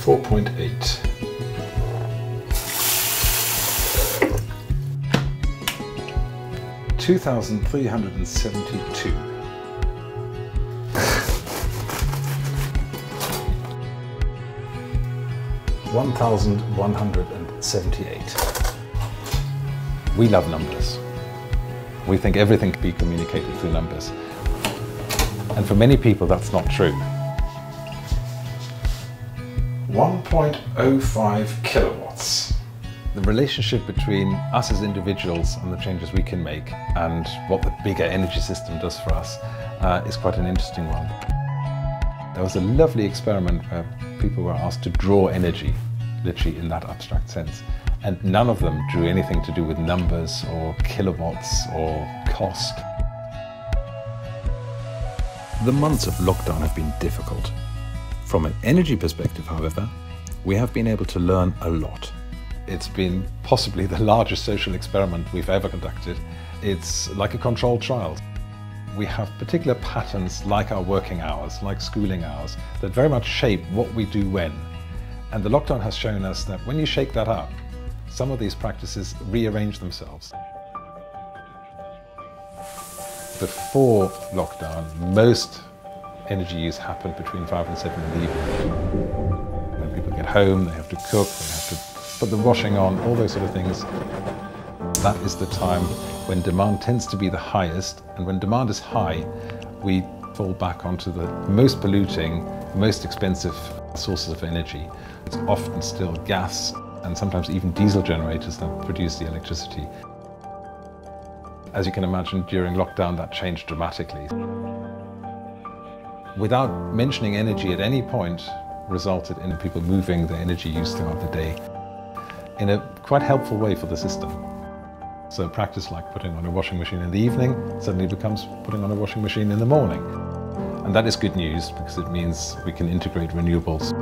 4.8. $2,372. 1,178. We love numbers. We think everything can be communicated through numbers. And for many people, that's not true. 1.05 kilowatts. The relationship between us as individuals and the changes we can make and what the bigger energy system does for us is quite an interesting one. There was a lovely experiment where people were asked to draw energy, literally in that abstract sense, and none of them drew anything to do with numbers or kilowatts or cost. The months of lockdown have been difficult. From an energy perspective, however, we have been able to learn a lot. It's been possibly the largest social experiment we've ever conducted. It's like a controlled trial. We have particular patterns like our working hours, like schooling hours, that very much shape what we do when. And the lockdown has shown us that when you shake that up, some of these practices rearrange themselves. Before lockdown, most energy use happened between 5 and 7 in the evening. When people get home, they have to cook, they have to put the washing on, all those sort of things. That is the time when demand tends to be the highest, and when demand is high, we fall back onto the most polluting, most expensive sources of energy. It's often still gas and sometimes even diesel generators that produce the electricity. As you can imagine, during lockdown that changed dramatically. Without mentioning energy at any point, resulted in people moving their energy use throughout the day in a quite helpful way for the system. So a practice like putting on a washing machine in the evening suddenly becomes putting on a washing machine in the morning. And that is good news because it means we can integrate renewables.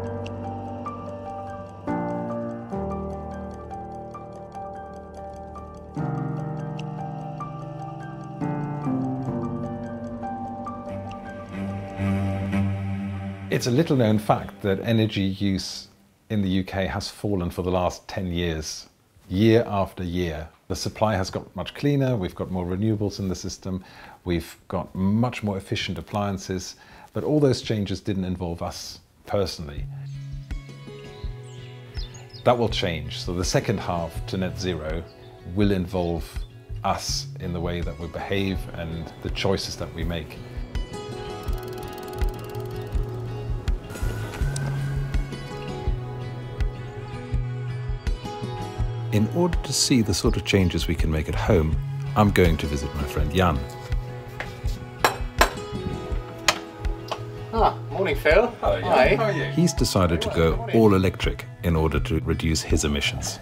It's a little known fact that energy use in the UK has fallen for the last 10 years, year after year. The supply has got much cleaner, we've got more renewables in the system, we've got much more efficient appliances, but all those changes didn't involve us personally. That will change, so the second half to net zero will involve us in the way that we behave and the choices that we make. In order to see the sort of changes we can make at home, I'm going to visit my friend Jan. Morning Phil. Hello, Jan. Hi. How are you? He's decided to go all electric in order to reduce his emissions.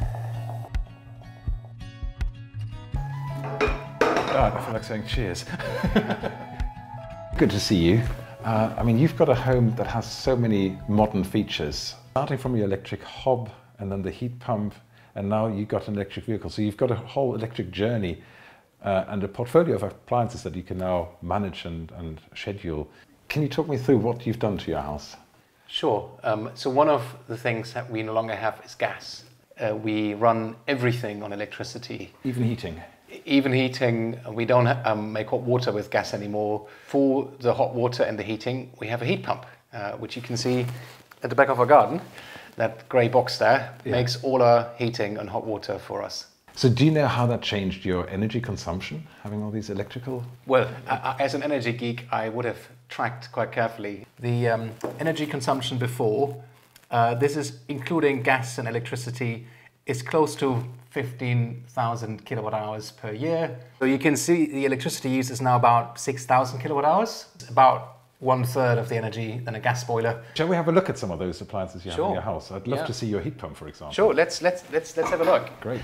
God, I feel like saying cheers. Good to see you. I mean, you've got a home that has so many modern features, starting from your electric hob and then the heat pump, and now you've got an electric vehicle. So you've got a whole electric journey and a portfolio of appliances that you can now manage and schedule. Can you talk me through what you've done to your house? Sure. So one of the things that we no longer have is gas. We run everything on electricity. Even heating? Even heating. We don't make hot water with gas anymore. For the hot water and the heating, we have a heat pump, which you can see at the back of our garden. That grey box there makes all our heating and hot water for us. So do you know how that changed your energy consumption, having all these electrical? Well, as an energy geek, I would have tracked quite carefully the energy consumption before. This is including gas and electricity, is close to 15,000 kilowatt hours per year. So you can see the electricity use is now about 6,000 kilowatt hours, about 1/3 of the energy than a gas boiler. Shall we have a look at some of those appliances you have in your house? I'd love to see your heat pump, for example. Sure, let's have a look. Great.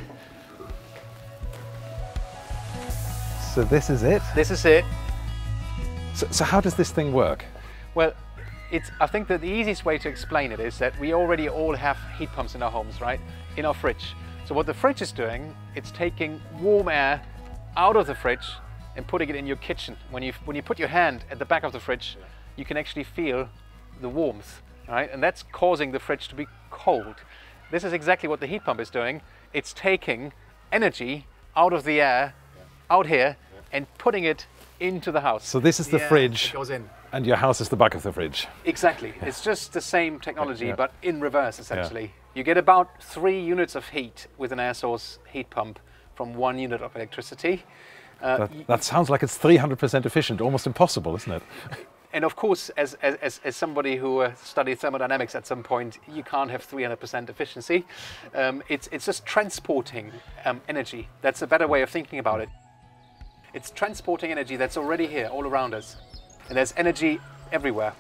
So this is it? This is it. So how does this thing work? Well, I think that the easiest way to explain it is that we already all have heat pumps in our homes, right? In our fridge. So what the fridge is doing, it's taking warm air out of the fridge and putting it in your kitchen. When you put your hand at the back of the fridge, you can actually feel the warmth. right? And that's causing the fridge to be cold. This is exactly what the heat pump is doing. It's taking energy out of the air, out here, and putting it into the house. So this is the fridge, it goes in. and your house is the back of the fridge. Exactly. Yeah. It's just the same technology, but in reverse, essentially. Yeah. You get about 3 units of heat with an air source heat pump from 1 unit of electricity. That sounds like it's 300% efficient, almost impossible, isn't it? And of course, as somebody who studied thermodynamics at some point, you can't have 300% efficiency. It's just transporting energy. That's a better way of thinking about it. It's transporting energy that's already here, all around us. And there's energy everywhere.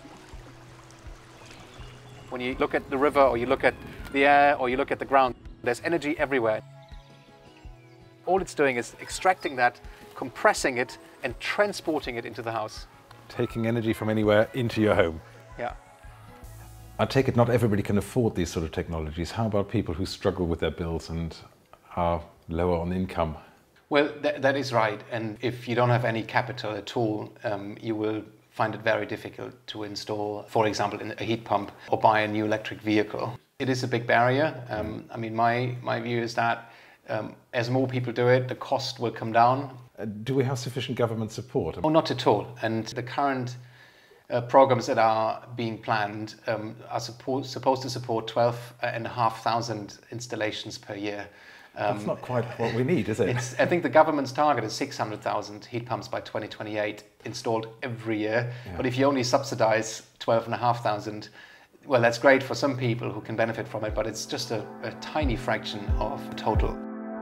When you look at the river, or you look at the air, or you look at the ground, there's energy everywhere. All it's doing is extracting that, compressing it, and transporting it into the house. Taking energy from anywhere into your home. Yeah. I take it not everybody can afford these sort of technologies. How about people who struggle with their bills and are lower on income? Well, that is right. And if you don't have any capital at all, you will find it very difficult to install, for example, a heat pump or buy a new electric vehicle. It is a big barrier. I mean, my view is that as more people do it, the cost will come down. Do we have sufficient government support? Oh, not at all. And the current programs that are being planned are supposed to support 12,500 installations per year. That's not quite what we need, is it? I think the government's target is 600,000 heat pumps by 2028 installed every year. Yeah. But if you only subsidize 12,500, well, that's great for some people who can benefit from it, but it's just a tiny fraction of the total.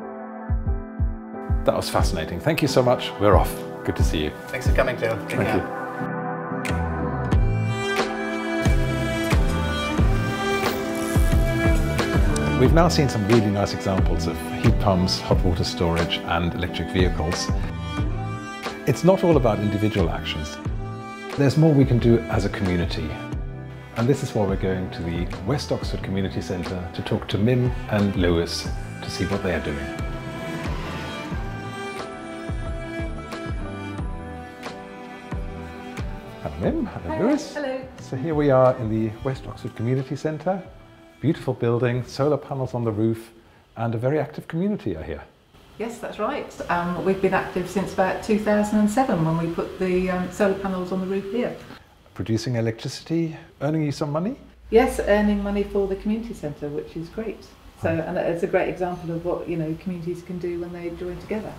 That was fascinating. Thank you so much. We're off. Good to see you. Thanks for coming, Phil. Thank you. We've now seen some really nice examples of heat pumps, hot water storage and electric vehicles. It's not all about individual actions. There's more we can do as a community. And this is why we're going to the West Oxford Community Centre to talk to Mim and Lois to see what they are doing. Hello Mim, hello Lois. Hello. So here we are in the West Oxford Community Centre. Beautiful building, solar panels on the roof, and a very active community, I hear. Yes, that's right. We've been active since about 2007 when we put the solar panels on the roof here. Producing electricity, earning you some money? Yes, earning money for the community centre, which is great. So, and it's a great example of what communities can do when they join together.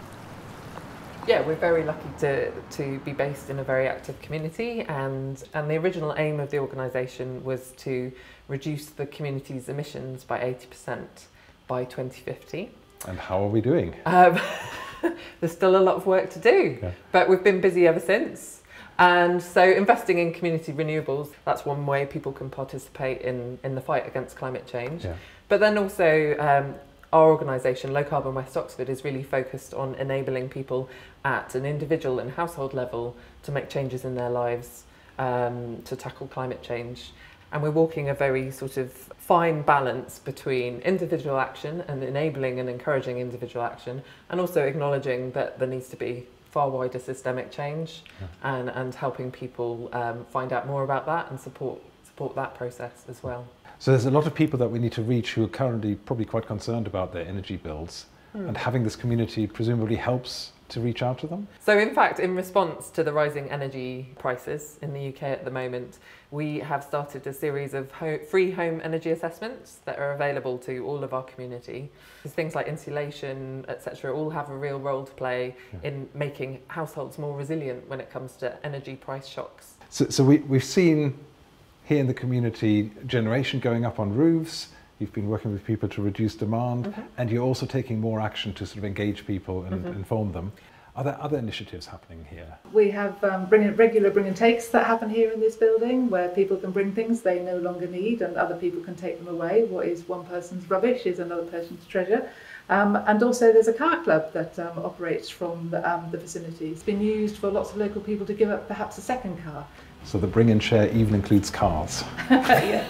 Yeah, we're very lucky to be based in a very active community, and the original aim of the organisation was to reduce the community's emissions by 80% by 2050. And how are we doing? There's still a lot of work to do, but we've been busy ever since. And so investing in community renewables, that's one way people can participate in the fight against climate change. Yeah. But then also our organisation, Low Carbon West Oxford, is really focused on enabling people at an individual and household level to make changes in their lives to tackle climate change. And we're walking a very sort of fine balance between individual action and enabling and encouraging individual action, and also acknowledging that there needs to be far wider systemic change, and helping people find out more about that and support that process as well. So there's a lot of people that we need to reach who are currently probably quite concerned about their energy bills, and having this community presumably helps to reach out to them? So in fact, in response to the rising energy prices in the UK at the moment, we have started a series of free home energy assessments that are available to all of our community. Because things like insulation, etc., all have a real role to play in making households more resilient when it comes to energy price shocks. So we've seen here in the community generation going up on roofs. You've been working with people to reduce demand, and you're also taking more action to sort of engage people and inform them. Are there other initiatives happening here? We have regular bring and takes that happen here in this building, where people can bring things they no longer need and other people can take them away. What is one person's rubbish is another person's treasure. And also there's a car club that operates from the facility. It's been used for lots of local people to give up perhaps a second car. So the bring and share even includes cars? Yes.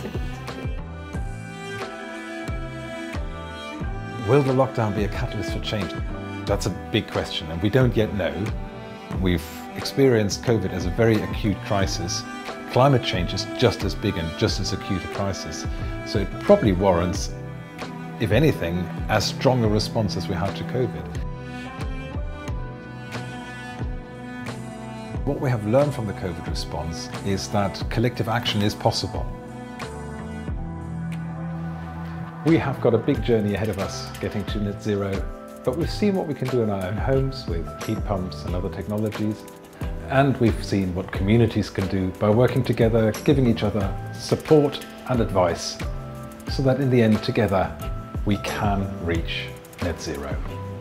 Will the lockdown be a catalyst for change? That's a big question, and we don't yet know. We've experienced COVID as a very acute crisis, climate change is just as big and just as acute a crisis. So it probably warrants, if anything, as strong a response as we had to COVID. What we have learned from the COVID response is that collective action is possible. We have got a big journey ahead of us getting to net zero, but we've seen what we can do in our own homes with heat pumps and other technologies. And we've seen what communities can do by working together, giving each other support and advice, so that in the end, together, we can reach net zero.